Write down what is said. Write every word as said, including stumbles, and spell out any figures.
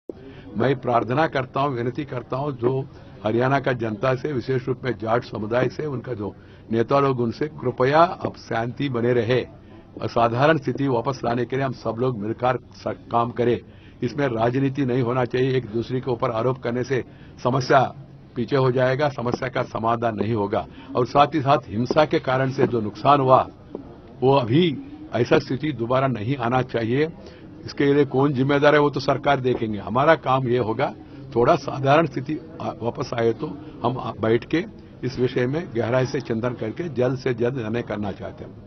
मैं प्रार्थना करता हूं, विनती करता हूं, जो हरियाणा का जनता से, विशेष रूप में जाट समुदाय से, उनका जो नेता लोग, उनसे कृपया अब शांति बने रहे, असाधारण स्थिति वापस लाने के लिए हम सब लोग मिलकर काम करें। इसमें राजनीति नहीं होना चाहिए। एक दूसरे के ऊपर आरोप करने से समस्या पीछे हो जाएगा, समस्या का समाधान नहीं होगा। और साथ ही साथ हिंसा के कारण से जो नुकसान हुआ, वो अभी ऐसा स्थिति दोबारा नहीं आना चाहिए। इसके लिए कौन जिम्मेदार है वो तो सरकार देखेंगे। हमारा काम ये होगा, थोड़ा साधारण स्थिति वापस आए तो हम बैठ के इस विषय में गहराई से चिंतन करके जल्द से जल्द निर्णय करना चाहते हैं।